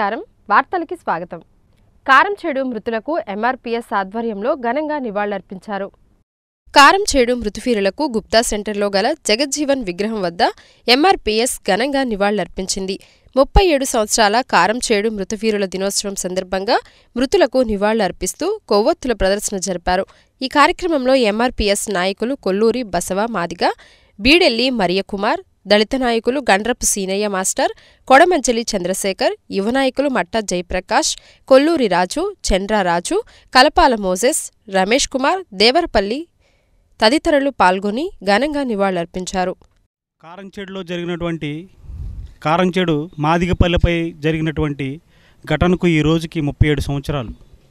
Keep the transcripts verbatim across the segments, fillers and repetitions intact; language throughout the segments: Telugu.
నమస్కారం వార్తలకి స్వాగతం. కారంచేడు మృతులకు ఎంఆర్పీఎస్ ఆధ్వర్యంలో ఘనంగా నివాళులర్పించారు. కారంచేడు మృతువీరులకు గుప్తా సెంటర్లో గల జగజ్జీవన్ విగ్రహం వద్ద ఎంఆర్పీఎస్ ఘనంగా నివాళులర్పించింది. ముప్పై ఏడు సంవత్సరాల కారంచేడు మృతువీరుల దినోత్సవం సందర్భంగా మృతులకు నివాళులర్పిస్తూ కొవ్వొత్తుల ప్రదర్శన జరిపారు. ఈ కార్యక్రమంలో ఎంఆర్పీఎస్ నాయకులు కొల్లూరి బసవ మాదిగ, బీడెల్లి మరియకుమార్, దళిత నాయకులు గండ్రపు సీనయ్య మాస్టర్, కొడమంచలి చంద్రశేఖర్, యువ నాయకులు మట్టా జయప్రకాష్, కొల్లూరి రాజు, చంద్రరాజు, కలపాల మోజెస్, రమేష్ కుమార్, దేవరపల్లి తదితరులు పాల్గొని ఘనంగా నివాళులర్పించారు. కారంచేడులో జరిగినటువంటి కారంచేడు మాదిగపల్లెపై జరిగినటువంటి ఘటనకు ఈ రోజుకి ముప్పై ఏడు సంవత్సరాలు.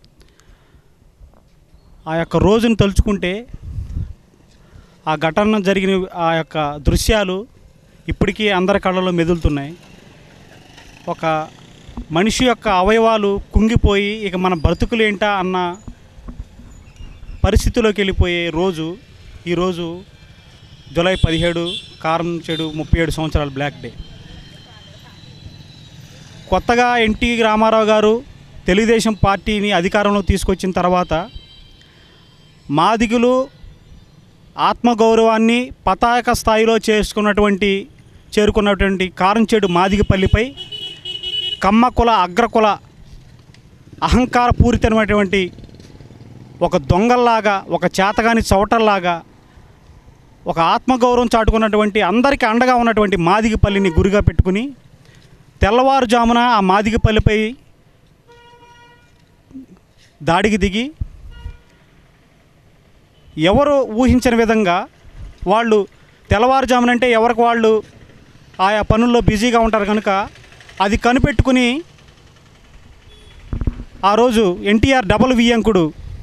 ఆ యొక్క రోజును తలుచుకుంటే ఆ ఘటన జరిగిన ఆ యొక్క దృశ్యాలు ఇప్పటికీ అందరి కళ్ళలో మెదులుతున్నాయి. ఒక మనిషి యొక్క అవయవాలు కుంగిపోయి ఇక మన బ్రతుకులేంటా అన్న పరిస్థితిలోకి వెళ్ళిపోయే రోజు ఈరోజు జూలై పదిహేడు కారంచేడు ముప్పై ఏడు సంవత్సరాల బ్లాక్ డే. కొత్తగా ఎన్టీ రామారావు గారు తెలుగుదేశం పార్టీని అధికారంలో తీసుకొచ్చిన తర్వాత మాదిగులు ఆత్మగౌరవాన్ని పతాక స్థాయిలో చేసుకున్నటువంటి చేరుకున్నటువంటి కారంచేడు మాదిగపల్లిపై కమ్మకుల అగ్రకుల అహంకారపూరితమైనటువంటి ఒక దొంగల్లాగా, ఒక చేతగాని చవటల్లాగా, ఒక ఆత్మగౌరవం చాటుకున్నటువంటి అందరికీ అండగా ఉన్నటువంటి మాదిగపల్లిని గురిగా పెట్టుకుని తెల్లవారుజామున ఆ మాదిగపల్లిపై దాడికి దిగి ఎవరు ఊహించని విధంగా వాళ్ళు తెల్లవారుజామునంటే ఎవరికి వాళ్ళు ఆయా పనుల్లో బిజీగా ఉంటారు కనుక అది కనిపెట్టుకుని ఆ రోజు ఎన్టీఆర్ డబుల్ వియ్యంకుడు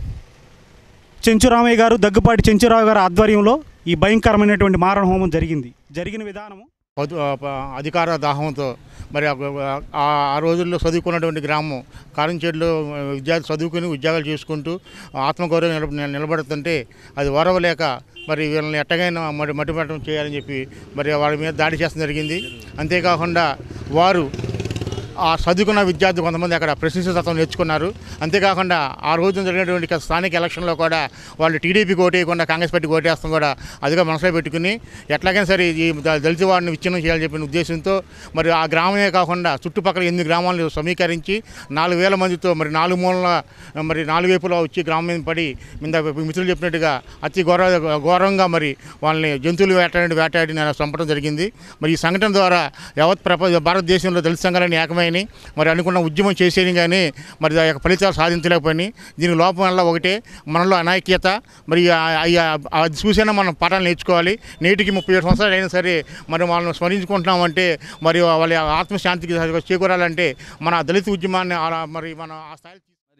చెంచురామయ్య గారు, దగ్గుపాటి చెంచురావు గారు ఆధ్వర్యంలో ఈ భయంకరమైనటువంటి మారణ హోమం జరిగింది. జరిగిన విధానము అధికార దాహంతో మరి ఆ రోజుల్లో చదువుకున్నటువంటి గ్రామం కారంచేడులో విద్యార్థి చదువుకుని ఉద్యోగాలు చేసుకుంటూ ఆత్మగౌరవం నిలబ నిలబడుతుంటే అది ఓరవలేక మరి వీళ్ళని ఎట్టగైనా మరి మట్టిపట్టం చేయాలని చెప్పి మరి వాళ్ళ మీద దాడి చేస్తడం జరిగింది. అంతేకాకుండా వారు ఆ చదువుకున్న విద్యార్థులు కొంతమంది అక్కడ ప్రశ్నించడం నేర్చుకున్నారు. అంతేకాకుండా ఆ రోజున జరిగినటువంటి స్థానిక ఎలక్షన్లో కూడా వాళ్ళు టీడీపీకి ఓటేయకుండా కాంగ్రెస్ పార్టీకి ఓటేస్తాం కూడా అదిగా మనసులో పెట్టుకుని ఎట్లాగైనా సరే ఈ దళిత వారిని విచ్ఛిన్నం చేయాలని చెప్పిన ఉద్దేశంతో మరి ఆ గ్రామమే కాకుండా చుట్టుపక్కల ఎనిమిది గ్రామాలను సమీకరించి నాలుగు వేల మందితో మరి నాలుగు మూలల మరి నాలుగు వైపులా వచ్చి గ్రామం మీద పడి మీద మిత్రులు చెప్పినట్టుగా అతి ఘోర ఘోరంగా మరి వాళ్ళని జంతువులు వేటాడి వేటాడి చంపడం జరిగింది. మరి ఈ సంఘటన ద్వారా యావత్ ప్రపంచ భారతదేశంలో దళిత సంఘాలని ఏకమైనవి మరి అనుకున్న ఉద్యమం చేసేది కానీ మరి ఆ యొక్క ఫలితాలు సాధించలేకపోయి దీని లోపం వల్ల ఒకటే మనలో అనాయక్యత. మరి అది చూసైనా మనం పాఠాలు నేర్చుకోవాలి. నేటికి ముప్పై ఏడు సంవత్సరాలు అయినా సరే మరి వాళ్ళని స్మరించుకుంటున్నామంటే మరి వాళ్ళ ఆత్మశాంతికి చేకూరాలంటే మన దళిత ఉద్యమాన్ని మరి మన ఆ స్థాయి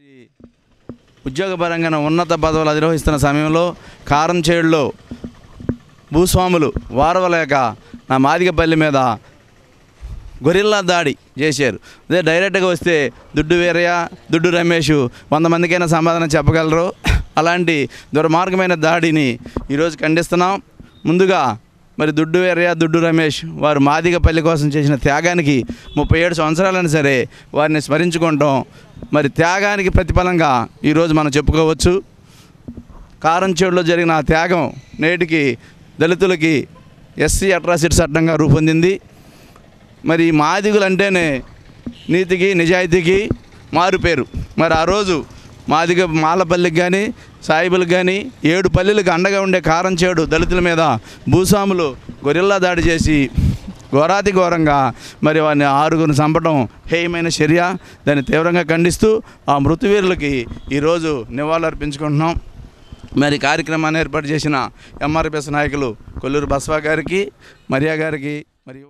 ఉద్యోగపరంగా ఉన్నత పదవులు అధిరోహిస్తున్న సమయంలో కారంచేడులో భూస్వాములు వారవలేక నా మాదిగపల్లి మీద గొరిల్లా దాడి చేశారు. అదే డైరెక్ట్గా వస్తే దుడ్డు వీరయ్య, దుడ్డు రమేష్ వంద మందికైనా సమాధానం చెప్పగలరు. అలాంటి దుర్మార్గమైన దాడిని ఈరోజు ఖండిస్తున్నాం. ముందుగా మరి దుడ్డు వీరయ్య, దుడ్డు రమేష్ వారు మాదిగపల్లి కోసం చేసిన త్యాగానికి ముప్పై ఏడు సంవత్సరాలైనా సరే వారిని స్మరించుకుంటాం. మరి త్యాగానికి ప్రతిఫలంగా ఈరోజు మనం చెప్పుకోవచ్చు. కారంచేడులో జరిగిన ఆ త్యాగం నేటికి దళితులకి ఎస్సీ అట్రాసిటీ చట్టంగా రూపొందింది. మరి మాదిగులు అంటేనే నీతికి నిజాయితీకి మారు పేరు. మరి ఆ రోజు మాదిగ మాలపల్లికి కానీ సాయిబులకు కానీ ఏడు పల్లెలకు అండగా ఉండే కారంచేడు దళితుల మీద భూస్వాములు గొరిల్లా దాడి చేసి ఘోరాతి ఘోరంగా మరి వారిని ఆరుగురిని చంపడం హేయమైన చర్య. దాన్ని తీవ్రంగా ఖండిస్తూ ఆ మృతువీరులకి ఈరోజు నివాళులర్పించుకుంటున్నాం. మరి కార్యక్రమాన్ని ఏర్పాటు చేసిన ఎంఆర్పిఎస్ నాయకులు కొల్లూరు బసవ గారికి, మరియా గారికి మరియు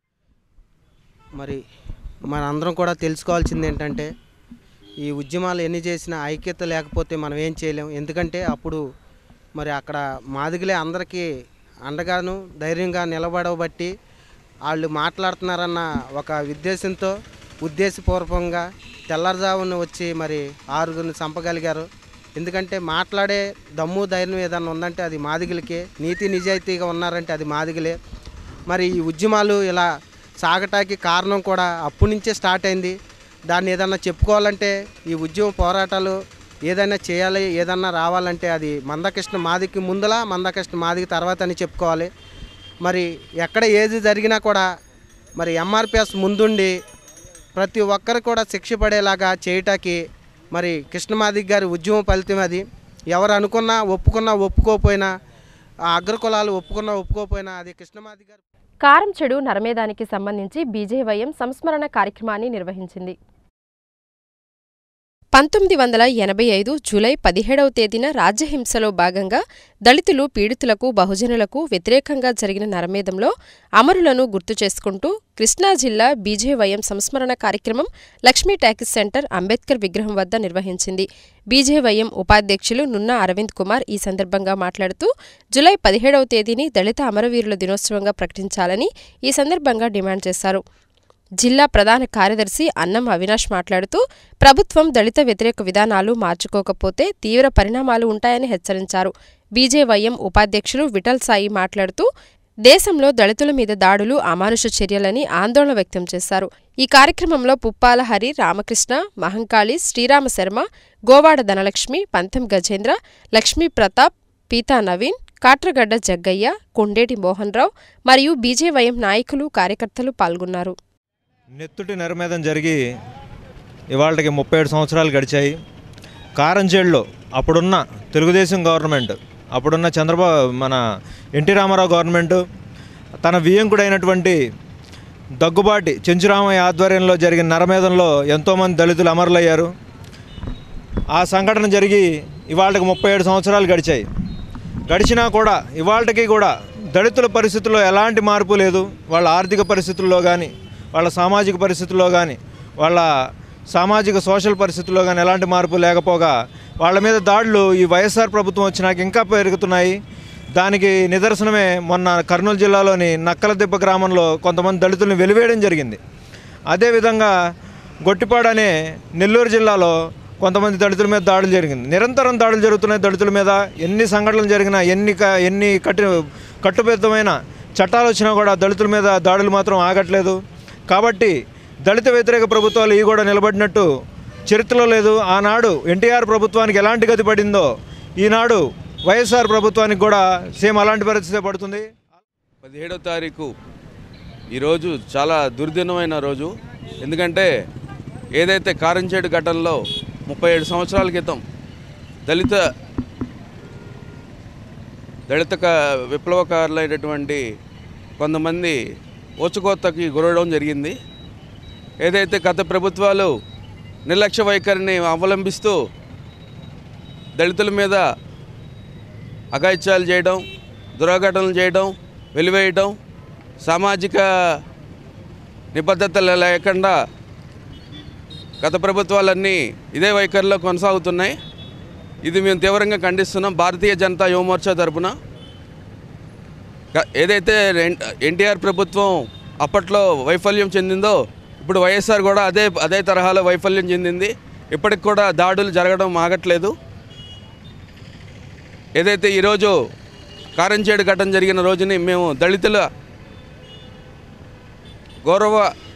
మరి మనందరం కూడా తెలుసుకోవాల్సింది ఏంటంటే ఈ ఉద్యమాలు ఎన్ని చేసినా ఐక్యత లేకపోతే మనం ఏం చేయలేం. ఎందుకంటే అప్పుడు మరి అక్కడ మాదిగలే అందరికీ అండగాను ధైర్యంగా నిలబడబట్టి వాళ్ళు మాట్లాడుతున్నారన్న ఒక ఉద్దేశంతో ఉద్దేశపూర్వకంగా తెల్లవారుజామున వచ్చి మరి ఆరుగురిని చంపగలిగారు. ఎందుకంటే మాట్లాడే దమ్ము ధైర్యం ఏదన్నా ఉందంటే అది మాదిగలకే, నీతి నిజాయితీగా ఉన్నారంటే అది మాదిగలే. మరి ఈ ఉద్యమాలు ఇలా సాగటానికి కారణం కూడా అప్పటి నుంచే స్టార్ట్ అయింది. దాన్ని ఏదన్నా చెప్పుకోవాలంటే ఈ ఉద్యమ పోరాటాలు ఏదైనా చేయాలి, ఏదన్నా రావాలంటే అది మందకృష్ణ మాదికి ముందల మందకృష్ణ మాదికి తర్వాత అని చెప్పుకోవాలి. మరి ఎక్కడ ఏది జరిగినా కూడా మరి ఎంఆర్పిఎస్ ముందుండి ప్రతి ఒక్కరు కూడా శిక్ష పడేలాగా చేయటానికి మరి కృష్ణమాదిక్ గారి ఉద్యమం ఫలితం అది. ఎవరు అనుకున్నా ఒప్పుకున్నా ఒప్పుకోకపోయినా, ఆ అగ్రకులాలు ఒప్పుకున్నా ఒప్పుకోకపోయినా అది కృష్ణమాదిక్ గారు. కారంచెడు నరమేధానికి సంబంధించి బీజేవైఎం సంస్మరణ కార్యక్రమాన్ని నిర్వహించింది. పంతొమ్మిది వందల ఎనభై ఐదు జూలై పదిహేడవ తేదీన రాజ్యహింసలో భాగంగా దళితులు పీడితులకు బహుజనులకు వ్యతిరేకంగా జరిగిన నరమేధంలో అమరులను గుర్తు చేసుకుంటూ కృష్ణా జిల్లా బీజేవైఎం సంస్మరణ కార్యక్రమం లక్ష్మీ టాకీస్ సెంటర్ అంబేద్కర్ విగ్రహం వద్ద నిర్వహించింది. బీజేవైఎం ఉపాధ్యక్షులు నున్నా అరవింద్ కుమార్ ఈ సందర్భంగా మాట్లాడుతూ జూలై పదిహేడవ తేదీని దళిత అమరవీరుల దినోత్సవంగా ప్రకటించాలని ఈ సందర్భంగా డిమాండ్ చేశారు. జిల్లా ప్రధాన కార్యదర్శి అన్నం అవినాష్ మాట్లాడుతూ ప్రభుత్వం దళిత వ్యతిరేక విధానాలు మార్చుకోకపోతే తీవ్ర పరిణామాలు ఉంటాయని హెచ్చరించారు. బీజేవైఎం ఉపాధ్యక్షులు విఠల్ సాయి మాట్లాడుతూ దేశంలో దళితుల మీద దాడులు అమానుష చర్యలని ఆందోళన వ్యక్తం చేశారు. ఈ కార్యక్రమంలో పుప్పాల హరి, రామకృష్ణ, మహంకాళి, శ్రీరామ శర్మ, గోవాడ ధనలక్ష్మి, పంతం గజేంద్ర, లక్ష్మీ ప్రతాప్, పీతా నవీన్, కాట్రగడ్డ జగ్గయ్య, కొండేటి మోహన్ రావు మరియు బీజేవైఎం నాయకులు, కార్యకర్తలు పాల్గొన్నారు. నెత్తుటి నరమేధం జరిగి ఇవాళకి ముప్పై ఏడు సంవత్సరాలు గడిచాయి. కారంచేడులో అప్పుడున్న తెలుగుదేశం గవర్నమెంట్, అప్పుడున్న చంద్రబాబు మన ఎన్టీ రామారావు గవర్నమెంటు తన వియ్యంకుడైనటువంటి దగ్గుబాటి చెంచురామయ్య ఆధ్వర్యంలో జరిగిన నరమేధంలో ఎంతోమంది దళితులు అమరులయ్యారు. ఆ సంఘటన జరిగి ఇవాళకి ముప్పై ఏడు సంవత్సరాలు గడిచాయి. గడిచినా కూడా ఇవాళకి కూడా దళితుల పరిస్థితుల్లో ఎలాంటి మార్పు లేదు. వాళ్ళ ఆర్థిక పరిస్థితుల్లో కానీ, వాళ్ళ సామాజిక పరిస్థితుల్లో కానీ, వాళ్ళ సామాజిక సోషల్ పరిస్థితుల్లో కానీ ఎలాంటి మార్పు లేకపోగా వాళ్ళ మీద దాడులు ఈ వైఎస్ఆర్ ప్రభుత్వం వచ్చినాక ఇంకా పెరుగుతున్నాయి. దానికి నిదర్శనమే మొన్న కర్నూలు జిల్లాలోని నక్కలదిబ్బ గ్రామంలో కొంతమంది దళితులను వెలివేయడం జరిగింది. అదేవిధంగా గొట్టిపాడు అనే నెల్లూరు జిల్లాలో కొంతమంది దళితుల మీద దాడులు జరిగింది. నిరంతరం దాడులు జరుగుతున్నాయి దళితుల మీద. ఎన్ని సంఘటనలు జరిగినా, ఎన్ని ఎన్ని కట్టు కట్టుబద్ధమైన చట్టాలు వచ్చినా కూడా దళితుల మీద దాడులు మాత్రం ఆగట్లేదు. కాబట్టి దళిత వ్యతిరేక ప్రభుత్వాలు ఇవి కూడా నిలబడినట్టు చరిత్రలో లేదు. ఆనాడు ఎన్టీఆర్ ప్రభుత్వానికి ఎలాంటి గతి పడిందో ఈనాడు వైఎస్ఆర్ ప్రభుత్వానికి కూడా సేమ్ అలాంటి పరిస్థితి పడుతుంది. పదిహేడవ తారీఖు ఈరోజు చాలా దుర్దినమైన రోజు. ఎందుకంటే ఏదైతే కారంచేడు ఘటనలో ముప్పై ఏడు సంవత్సరాల క్రితం దళిత దళిత విప్లవకారులైనటువంటి కొంతమంది ఓచుకోతకి గురవడం జరిగింది. ఏదైతే గత ప్రభుత్వాలు నిర్లక్ష్య వైఖరిని అవలంబిస్తూ దళితుల మీద అఘాయిత్యాలు చేయడం, దురాఘటనలు చేయడం, వెలివేయడం, సామాజిక నిబద్ధతలు లేకుండా గత ప్రభుత్వాలన్నీ ఇదే వైఖరిలో కొనసాగుతున్నాయి. ఇది మేము తీవ్రంగా ఖండిస్తున్నాం. భారతీయ జనతా యువమోర్చా తరపున ఏదైతే ఎన్టీఆర్ ప్రభుత్వం అప్పట్లో వైఫల్యం చెందిందో ఇప్పుడు వైఎస్ఆర్ కూడా అదే అదే తరహాలో వైఫల్యం చెందింది. ఇప్పటికి కూడా దాడులు జరగడం ఆగట్లేదు. ఏదైతే ఈరోజు కారంచేడు ఘటన జరిగిన రోజుని మేము దళితుల గౌరవ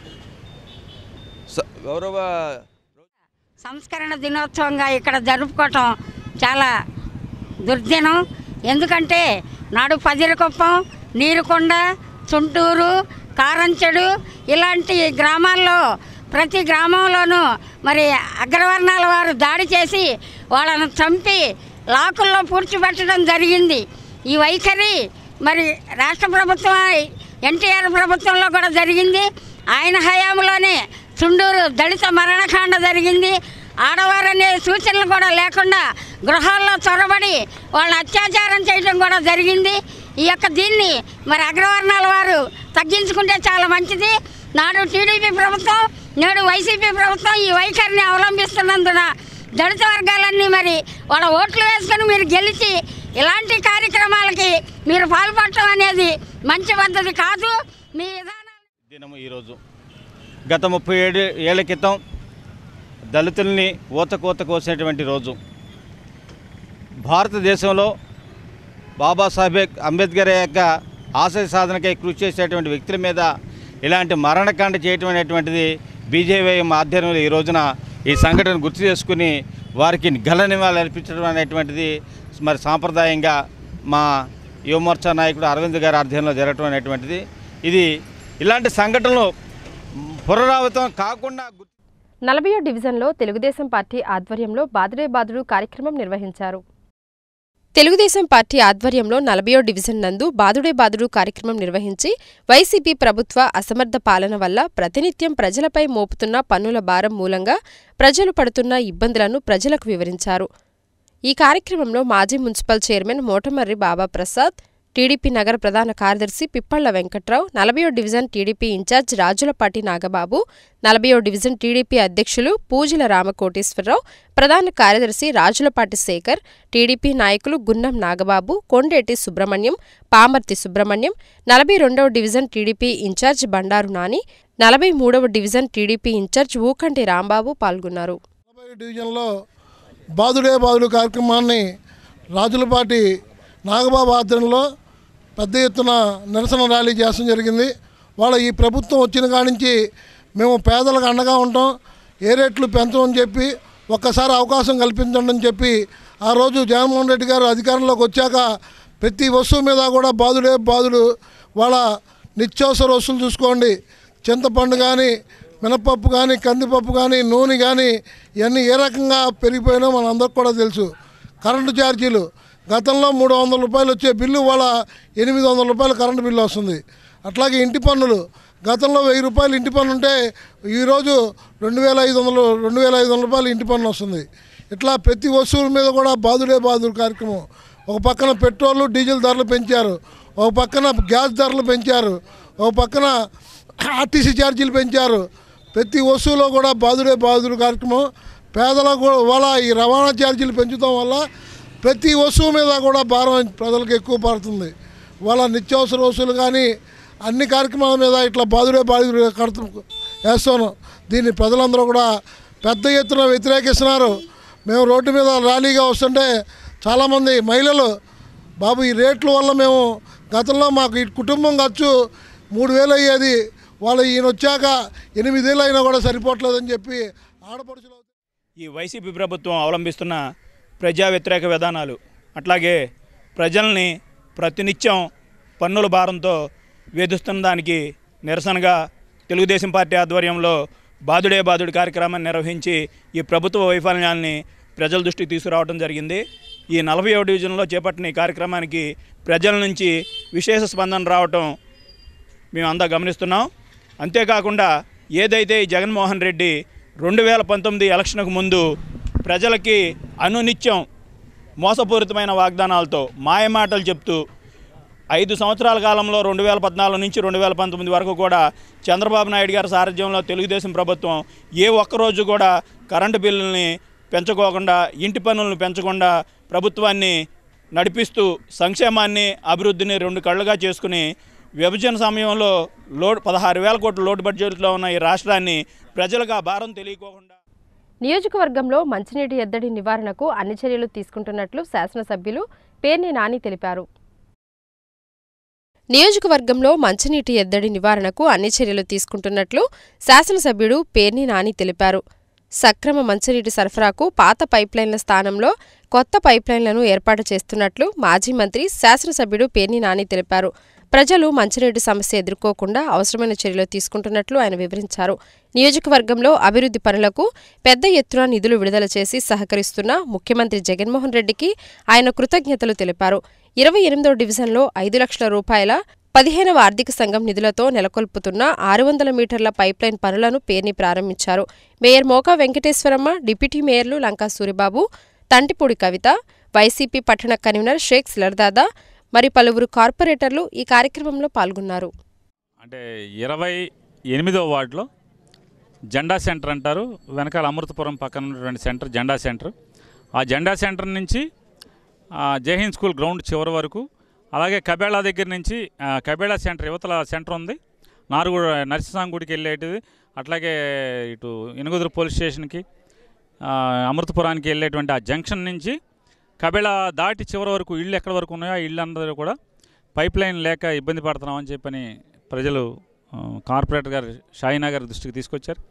గౌరవ సంస్కరణ దినోత్సవంగా ఇక్కడ జరుపుకోవటం చాలా దుర్దినం. ఎందుకంటే నాడు పదిరికొప్పం, నీరుకొండ, చుంటూరు, కారంచెడు ఇలాంటి గ్రామాల్లో ప్రతి గ్రామంలోనూ మరి అగ్రవర్ణాల వారు దాడి చేసి వాళ్ళను చంపి లాకుల్లో పూడ్చిపెట్టడం జరిగింది. ఈ వైఖరి మరి రాష్ట్ర ప్రభుత్వం ఎన్టీఆర్ ప్రభుత్వంలో కూడా జరిగింది. ఆయన హయాంలోనే చుండూరు దళిత మరణకాండ జరిగింది. ఆడవారనే సూచనలు కూడా లేకుండా గృహాల్లో చొరబడి వాళ్ళని అత్యాచారం చేయడం కూడా జరిగింది. ఈ యొక్క దీన్ని మరి అగ్రవర్ణాల వారు తగ్గించుకుంటే చాలా మంచిది. నాడు టీడీపీ ప్రభుత్వం, నేడు వైసీపీ ప్రభుత్వం ఈ వైఖరిని అవలంబిస్తున్నందున దళిత వర్గాలన్నీ మరి వాళ్ళ ఓట్లు వేసుకొని మీరు గెలిచి ఇలాంటి కార్యక్రమాలకి మీరు పాల్పడటం అనేది మంచి పద్ధతి కాదు. మీ విధానం దినము ఈరోజు గత ముప్పై ఏడు ఏళ్ల క్రితం దళితుల్ని ఊతకోత కోసినటువంటి రోజు. భారతదేశంలో బాబాసాహెబ్ అంబేద్కర్ యొక్క ఆశయ సాధనకై కృషి చేసేటువంటి వ్యక్తుల మీద ఇలాంటి మరణకాండ చేయటం అనేటువంటిది బీజేవైఎం ఆధ్వర్యంలో ఈ రోజున ఈ సంఘటన గుర్తు చేసుకుని వారికి ఘన నివాళులు అర్పించడం అనేటువంటిది మరి సాంప్రదాయంగా మా యువమోర్చా నాయకుడు అరవింద్ గారి ఆధ్వర్యంలో జరగడం అనేటువంటిది. ఇది ఇలాంటి సంఘటనలు పునరావృతం కాకుండా. నలభయో డివిజన్లో తెలుగుదేశం పార్టీ ఆధ్వర్యంలో బాదుడే బాదుడు కార్యక్రమం నిర్వహించారు. తెలుగుదేశం పార్టీ ఆధ్వర్యంలో నలభయో డివిజన్ నందు బాదుడే బాదుడు కార్యక్రమం నిర్వహించి వైసీపీ ప్రభుత్వ అసమర్థ పాలన వల్ల ప్రతినిత్యం ప్రజలపై మోపుతున్న పన్నుల భారం మూలంగా ప్రజలు పడుతున్న ఇబ్బందులను ప్రజలకు వివరించారు. ఈ కార్యక్రమంలో మాజీ municipal chairman Motamarri Baba Prasad, TDP నగర ప్రధాన కార్యదర్శి పిప్పళ్ల వెంకట్రావు, నలభయో division TDP in charge Rajulapati Nagababu, నలభయో డివిజన్ టీడీపీ అధ్యక్షులు పూజల రామకోటేశ్వరరావు, ప్రధాన కార్యదర్శి రాజులపాటి శేఖర్, టీడీపీ నాయకులు గున్నం నాగబాబు, కొండేటి సుబ్రహ్మణ్యం, పామర్తి సుబ్రహ్మణ్యం, నలభై రెండవ division TDP in charge Bandaru Nani, నలభై మూడవ division TDP in charge Ookanti Rambabu పాల్గొన్నారు. డివిజన్లో బాదుడే బాదుడు కార్యక్రమాన్ని రాజులపాటి నాగబాబు ఆధ్వర్యంలో పెద్ద ఎత్తున నిరసన ర్యాలీ చేయడం జరిగింది. వాళ్ళ ఈ ప్రభుత్వం వచ్చిన కాడి నుంచి మేము పేదలకు అండగా ఉంటాం, ఏ రేట్లు పెంచమని చెప్పి ఒక్కసారి అవకాశం కల్పించండి అని చెప్పి ఆ రోజు జగన్మోహన్ రెడ్డి గారు అధికారంలోకి వచ్చాక ప్రతి వస్తువు మీద కూడా బాదుడే బాదుడు. వాళ్ళ నిత్యావసర వస్తువులు చూసుకోండి, చింతపండు కానీ, మినపప్పు కానీ, కందిపప్పు కానీ, నూనె కానీ ఇవన్నీ ఏ రకంగా పెరిగిపోయినా మనందరికి కూడా తెలుసు. కరెంటు ఛార్జీలు గతంలో మూడు వందల రూపాయలు వచ్చే బిల్లు వాళ్ళ ఎనిమిది వందల రూపాయలు కరెంటు బిల్లు వస్తుంది. అట్లాగే ఇంటి పన్నులు గతంలో వెయ్యి రూపాయలు ఇంటి పన్ను ఉంటే ఈరోజు రెండు వేల ఐదు వందలు రెండు వేల ఐదు వందల రూపాయలు ఇంటి పన్ను వస్తుంది. ఇట్లా ప్రతి వస్తువుల మీద కూడా బాదుడే బాదుడు కార్యక్రమం. ఒక పక్కన పెట్రోల్ డీజిల్ ధరలు పెంచారు, ఒక పక్కన గ్యాస్ ధరలు పెంచారు, ఒక పక్కన ఆర్టీసీ ఛార్జీలు పెంచారు. ప్రతి వస్తువులో కూడా బాదుడే బాదుడు కార్యక్రమం. పేదలకు వాళ్ళ ఈ రవాణా ఛార్జీలు పెంచడం వల్ల ప్రతి వస్తువు మీద కూడా భారం ప్రజలకు ఎక్కువ పడుతుంది. వాళ్ళ నిత్యావసర వస్తువులు కానీ అన్ని కార్యక్రమాల మీద ఇట్లా బాదుడే బాదుడు కడుతు వేస్తాను. దీన్ని ప్రజలందరూ కూడా పెద్ద ఎత్తున వ్యతిరేకిస్తున్నారు. మేము రోడ్డు మీద ర్యాలీగా వస్తుంటే చాలామంది మహిళలు, బాబు ఈ రేట్ల వల్ల మేము గతంలో మాకు ఈ కుటుంబం ఖర్చు మూడు వేలు అయ్యేది, వాళ్ళు ఈయన వచ్చాక ఎనిమిదేళ్ళు అయినా కూడా సరిపోవట్లేదని చెప్పి ఆడపడుచులు. ఈ వైసీపీ ప్రభుత్వం అవలంబిస్తున్న ప్రజా వ్యతిరేక విధానాలు, అట్లాగే ప్రజల్ని ప్రతినిత్యం పన్నుల భారంతో వేధిస్తున్న దానికి నిరసనగా తెలుగుదేశం పార్టీ ఆధ్వర్యంలో బాదుడే బాదుడు కార్యక్రమాన్ని నిర్వహించి ఈ ప్రభుత్వ వైఫల్యాన్ని ప్రజల దృష్టికి తీసుకురావడం జరిగింది. ఈ నలభైవ డివిజన్లో చేపట్టిన ఈ కార్యక్రమానికి ప్రజల నుంచి విశేష స్పందన రావటం మేము అంతా గమనిస్తున్నాం. అంతేకాకుండా ఏదైతే ఈ జగన్మోహన్ రెడ్డి రెండు వేల పంతొమ్మిది ఎలక్షన్కు ముందు ప్రజలకి అనునిత్యం మోసపూరితమైన వాగ్దానాలతో మాయమాటలు చెప్తూ ఐదు సంవత్సరాల కాలంలో రెండు వేల పద్నాలుగు నుంచి రెండు వేల పంతొమ్మిది వరకు కూడా చంద్రబాబు నాయుడు గారి సారథ్యంలో తెలుగుదేశం ప్రభుత్వం ఏ ఒక్కరోజు కూడా కరెంటు బిల్లుల్ని పెంచుకోకుండా, ఇంటి పన్నులను పెంచకుండా ప్రభుత్వాన్ని నడిపిస్తూ సంక్షేమాన్ని అభివృద్ధిని రెండు కళ్ళుగా చేసుకుని విభజన సమయంలో లోడ్ పదహారు వేల కోట్ల లోటు బడ్జెట్లో ఉన్న ఈ రాష్ట్రాన్ని ప్రజలకు ఆ భారం తెలియకోకుండా. నియోజకవర్గంలో మంచినీటి ఎద్దడి నివారణకు అన్ని చర్యలు తీసుకుంటున్నట్లు శాసనసభ్యులు పేర్ని నాని తెలిపారు. నియోజకవర్గంలో మంచినీటి ఎద్దడి నివారణకు అన్ని చర్యలు తీసుకుంటున్నట్లు శాసనసభ్యుడు పేర్ని నాని తెలిపారు. సక్రమ మంచినీటి సరఫరాకు పాత పైప్లైన్ల స్థానంలో కొత్త పైప్లైన్లను ఏర్పాటు చేస్తున్నట్లు మాజీ మంత్రి శాసనసభ్యుడు పేర్ని నాని తెలిపారు. ప్రజలు మంచినీటి సమస్య ఎదుర్కోకుండా అవసరమైన చర్యలు తీసుకుంటున్నట్లు ఆయన వివరించారు. నియోజకవర్గంలో అభివృద్ధి పనులకు పెద్ద ఎత్తున నిధులు విడుదల చేసి సహకరిస్తున్న ముఖ్యమంత్రి జగన్మోహన్ రెడ్డికి ఆయన కృతజ్ఞతలు తెలిపారు. ఇరవై ఎనిమిదో డివిజన్లో ఐదు లక్షల రూపాయల పదిహేనవ ఆర్థిక సంఘం నిధులతో నెలకొల్పుతున్న ఆరు వందల మీటర్ల పైప్లైన్ పనులను పేర్ని ప్రారంభించారు. మేయర్ మోకా వెంకటేశ్వరమ్మ, డిప్యూటీ మేయర్లు లంకా సూరిబాబు, తంటిపూడి కవిత, వైసీపీ పట్టణ కన్వీనర్ షేక్ సిలర్దాదా మరి పలువురు కార్పొరేటర్లు ఈ కార్యక్రమంలో పాల్గొన్నారు. అంటే ఇరవై ఎనిమిదో వార్డులో జెండా సెంటర్ అంటారు, వెనకాల అమృతపురం పక్కన ఉన్నటువంటి సెంటర్ జెండా సెంటర్. ఆ జెండా సెంటర్ నుంచి జైహింద్ స్కూల్ గ్రౌండ్ చివరి వరకు, అలాగే కబేళా దగ్గర నుంచి కబేళా సెంటర్ యువతల సెంటర్ ఉంది, నారుగుడు నరసింహ గుడికి వెళ్ళేటిది, అట్లాగే ఇటు ఇనుగుదురు పోలీస్ స్టేషన్కి అమృతపురానికి వెళ్ళేటువంటి ఆ జంక్షన్ నుంచి కబేళా దాటి చివరి వరకు ఇళ్ళు ఎక్కడి వరకు ఉన్నాయో ఆ ఇళ్ళు అందరూ కూడా పైప్ లైన్ లేక ఇబ్బంది పడుతున్నామని చెప్పని ప్రజలు కార్పొరేటర్ గారు షాయినగర్ దృష్టికి తీసుకొచ్చారు.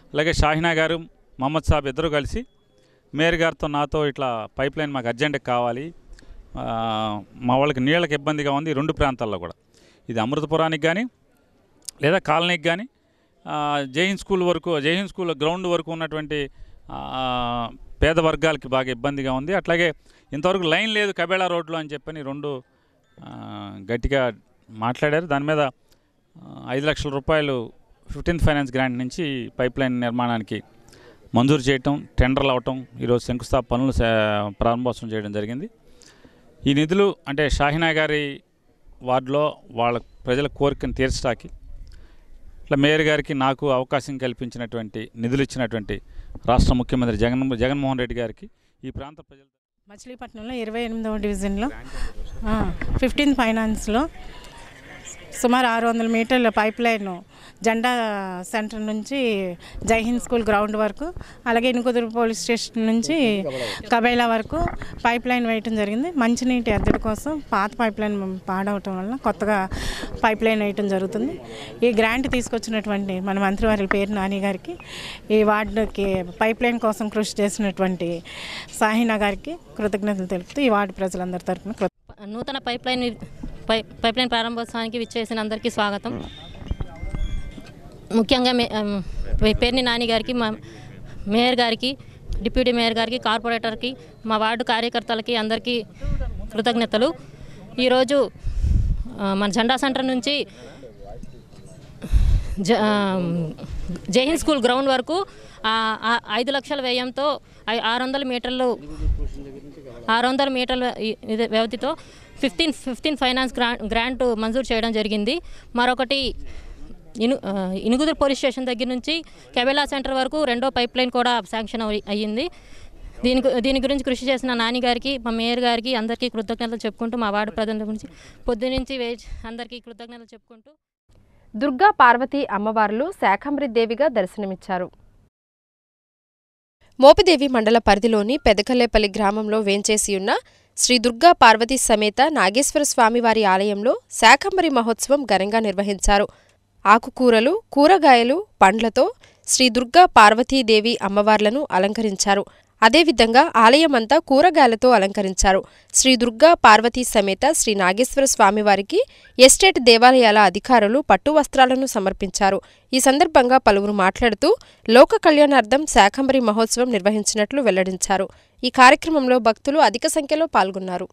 అలాగే షాహినా గారు మహమ్మద్ సాబ్ ఇద్దరు కలిసి మేయర్ గారితో నాతో ఇట్లా పైప్ లైన్ మాకు అర్జెంట్గా కావాలి, మా వాళ్ళకి నీళ్ళకి ఇబ్బందిగా ఉంది ఈ రెండు ప్రాంతాల్లో కూడా, ఇది అమృతపురానికి కానీ లేదా కాలనీకి కానీ జైహింద్ స్కూల్ వరకు జైహింద్ స్కూల్ గ్రౌండ్ వరకు ఉన్నటువంటి పేద వర్గాలకి బాగా ఇబ్బందిగా ఉంది. అట్లాగే ఇంతవరకు లైన్ లేదు కబేళా రోడ్లో అని చెప్పని రెండు గట్టిగా మాట్లాడారు. దాని మీద ఐదు లక్షల రూపాయలు ఫిఫ్టీన్త్ ఫైనాన్స్ గ్రాంట్ నుంచి పైప్ లైన్ నిర్మాణానికి మంజూరు చేయటం, టెండర్లు అవటం, ఈరోజు శంకుస్థాపన పనులు ప్రారంభోత్సవం చేయడం జరిగింది. ఈ నిధులు అంటే షాహినా గారి వార్డులో వాళ్ళ ప్రజల కోరికను తీర్చడానికి ఇట్లా మేయర్ గారికి నాకు అవకాశం కల్పించినటువంటి నిధులు ఇచ్చినటువంటి రాష్ట్ర ముఖ్యమంత్రి జగన్ జగన్మోహన్ రెడ్డి గారికి ఈ ప్రాంత ప్రజలు మచిలీపట్నంలో ఇరవై ఎనిమిదవ డివిజన్లో ఫిఫ్టీన్త్ ఫైనాన్స్లో సుమారు ఆరు వందల మీటర్ల పైప్ లైన్ జెండా సెంటర్ నుంచి జైహింద్ స్కూల్ గ్రౌండ్ వరకు, అలాగే ఇనుకుదురు పోలీస్ స్టేషన్ నుంచి కబైలా వరకు పైప్ లైన్ వేయటం జరిగింది. మంచినీటి ఎద్దడి కోసం పాత పైప్ లైన్ పాడవటం వల్ల కొత్తగా పైప్ లైన్ వేయటం జరుగుతుంది. ఈ గ్రాంట్ తీసుకొచ్చినటువంటి మన మంత్రివారి పేరు నాని గారికి, ఈ వార్డుకి పైప్ లైన్ కోసం కృషి చేసినటువంటి సాహినా గారికి కృతజ్ఞతలు తెలుపుతూ ఈ వార్డు ప్రజలందరి తరఫున నూతన పైప్ లైన్ పై పైప్ లైన్ ప్రారంభోత్సవానికి విచ్చేసిన అందరికీ స్వాగతం. ముఖ్యంగా మే పేర్ని నాని గారికి, మా మేయర్ గారికి, డిప్యూటీ మేయర్ గారికి, కార్పొరేటర్కి, మా వార్డు కార్యకర్తలకి అందరికీ కృతజ్ఞతలు. ఈరోజు మన జెండా సెంటర్ నుంచి జ జైహింద్ స్కూల్ గ్రౌండ్ వరకు ఐదు లక్షల వ్యయంతో ఆరు వందల మీటర్లు ఆరు వందల మీటర్ల వ్యవధితో fifteen fifteen finance grant grant మంజూరు చేయడం జరిగింది. మరొకటి ఇను ఇనుగుదురు పోలీస్ స్టేషన్ దగ్గర నుంచి కబేళా సెంటర్ వరకు రెండో పైప్ లైన్ కూడా శాంక్షన్ అయ్యింది. దీని దీని గురించి కృషి చేసిన నాని గారికి, మా మేయర్ గారికి అందరికీ కృతజ్ఞతలు చెప్పుకుంటూ, మా వార్డు ప్రజల గురించి పొద్దునుంచి వేచి అందరికీ కృతజ్ఞతలు చెప్పుకుంటూ దుర్గా పార్వతీ అమ్మవార్లు శాకంబరి దేవిగా దర్శనమిచ్చారు. మోపిదేవి మండల పరిధిలోని పెదకల్లేపల్లి గ్రామంలో వేంచేసి ఉన్న శ్రీ దుర్గా పార్వతీ సమేత నాగేశ్వర స్వామివారి ఆలయంలో శాకంబరి మహోత్సవం ఘనంగా నిర్వహించారు. ఆకుకూరలు, కూరగాయలు, పండ్లతో శ్రీ దుర్గా పార్వతీదేవి అమ్మవార్లను అలంకరించారు. అదేవిధంగా ఆలయమంతా కూరగాయలతో అలంకరించారు. శ్రీ దుర్గా పార్వతీ సమేత శ్రీ నాగేశ్వర స్వామివారికి ఎస్టేట్ దేవాలయాల అధికారులు పట్టు వస్త్రాలను సమర్పించారు. ఈ సందర్భంగా పలువురు మాట్లాడుతూ లోక కళ్యాణార్థం శాకంబరి మహోత్సవం నిర్వహించినట్లు వెల్లడించారు. ఈ కార్యక్రమంలో భక్తులు అధిక సంఖ్యలో పాల్గొన్నారు.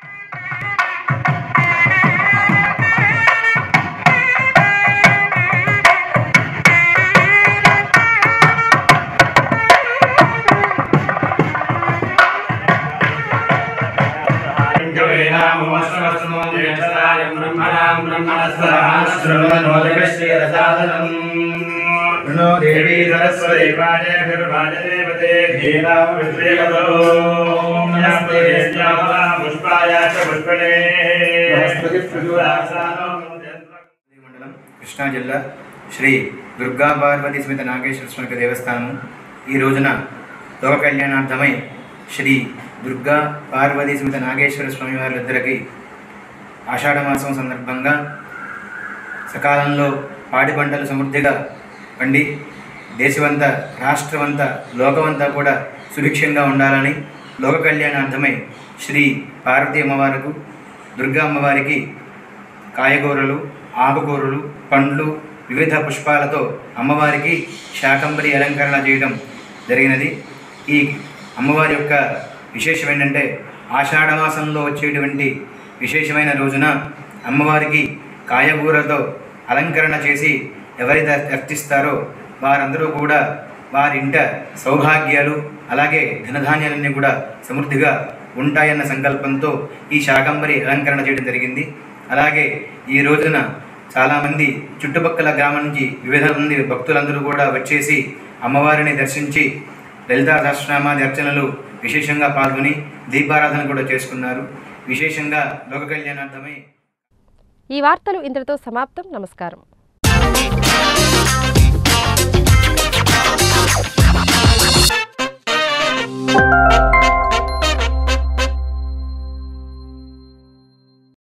కృష్ణా జిల్లా శ్రీ దుర్గా పార్వతీ సమేత నాగేశ్వర స్వామి దేవస్థానం ఈ రోజున లోక కళ్యాణార్థమై శ్రీ దుర్గా పార్వతీ సమేత నాగేశ్వర స్వామి వారిద్దరికి ఆషాఢ మాసం సందర్భంగా సకాలంలో పాడి పంటలు సమృద్ధిగా పండి దేశమంతా, రాష్ట్రమంతా, లోకమంతా కూడా సుభిక్షంగా ఉండాలని లోక కళ్యాణార్థమై శ్రీ పార్వతీ అమ్మవారికి, దుర్గా అమ్మవారికి కాయగూరలు, ఆకుకూరలు, పండ్లు, వివిధ పుష్పాలతో అమ్మవారికి శాకంబరి అలంకరణ చేయడం జరిగినది. ఈ అమ్మవారి యొక్క విశేషం ఏంటంటే ఆషాఢమాసంలో వచ్చేటువంటి విశేషమైన రోజున అమ్మవారికి కాయగూరతో అలంకరణ చేసి ఎవరైతే అర్చిస్తారో వారందరూ కూడా వారింట సౌభాగ్యాలు అలాగే ధనధాన్యాలన్నీ కూడా సమృద్ధిగా ఉంటాయన్న సంకల్పంతో ఈ శాకంబరి అలంకరణ చేయడం జరిగింది. అలాగే ఈ రోజున చాలామంది చుట్టుపక్కల గ్రామం నుంచి వివిధ మంది భక్తులందరూ కూడా వచ్చేసి అమ్మవారిని దర్శించి లలితా సహస్రనామాది అర్చనలు విశేషంగా పాల్గొని దీపారాధన కూడా చేసుకున్నారు. విశేషంగా లోక కళ్యాణార్థమై ఈ వార్తలు ఇంతటితో సమాప్తం. నమస్కారం.